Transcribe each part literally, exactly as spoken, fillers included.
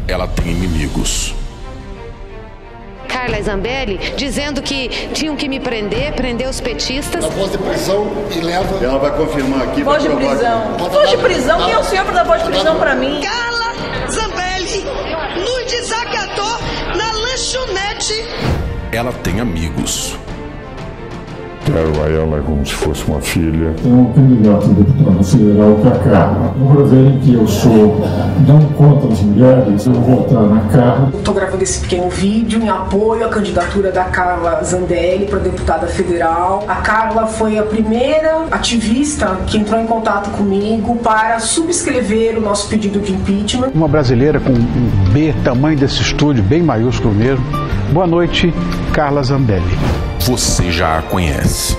ela tem inimigos. Carla Zambelli dizendo que tinham que me prender, prender os petistas. Na voz de prisão e leva... Ela vai confirmar aqui. Voz de prisão. Que voz de prisão? Quem é o senhor para dar voz de prisão para mim? Carla Zambelli nos desacatou na lanchonete. Ela tem amigos. Quero a ela como se fosse uma filha. Tem um candidato a deputado federal, que é a Carla. Para verem que eu sou não contra as mulheres, eu vou votar na Carla. Estou gravando esse pequeno vídeo em apoio à candidatura da Carla Zambelli para deputada federal. A Carla foi a primeira ativista que entrou em contato comigo para subscrever o nosso pedido de impeachment. Uma brasileira com um B, tamanho desse estúdio, bem maiúsculo mesmo. Boa noite, Carla Zambelli. Você já a conhece.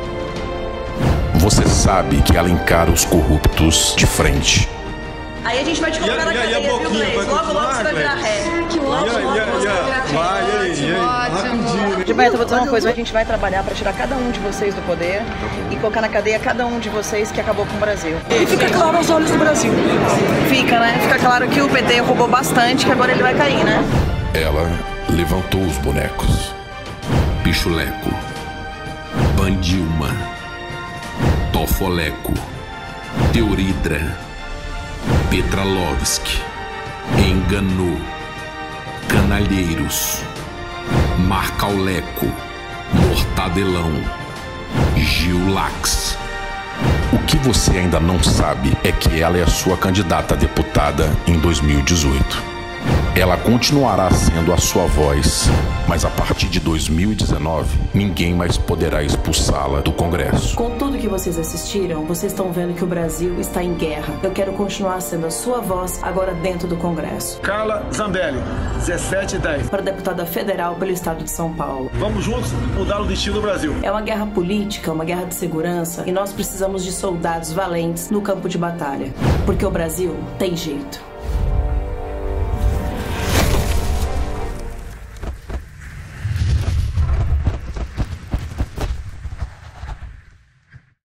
Você sabe que ela encara os corruptos de frente. Aí a gente vai te colocar na cadeia, viu, Gleice? Logo, logo você vai virar ré. Que ótimo, logo, logo você vai virar ré. Vai, aí, aí. Gilberto, eu vou dizer uma coisa. A gente vai trabalhar para tirar cada um de vocês do poder e colocar na cadeia cada um de vocês que acabou com o Brasil. E fica claro aos olhos do Brasil. Fica, né? Fica claro que o P T roubou bastante, que agora ele vai cair, né? Ela levantou os bonecos. Pichuleco, Bandilma, Tofoleco, Teoridra, Petralovski, Enganou, Canalheiros, Marcauleco, Mortadelão, Giulax. O que você ainda não sabe é que ela é a sua candidata a deputada em dois mil e dezoito. Ela continuará sendo a sua voz, mas a partir de dois mil e dezenove, ninguém mais poderá expulsá-la do Congresso. Com tudo que vocês assistiram, vocês estão vendo que o Brasil está em guerra. Eu quero continuar sendo a sua voz agora dentro do Congresso. Carla Zambelli, dezessete e dez. Para deputada federal pelo estado de São Paulo. Vamos juntos mudar o destino do Brasil. É uma guerra política, uma guerra de segurança, e nós precisamos de soldados valentes no campo de batalha. Porque o Brasil tem jeito.